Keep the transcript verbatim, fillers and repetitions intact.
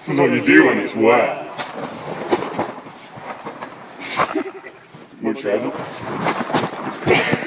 This is what you do when it's wet. Much rather.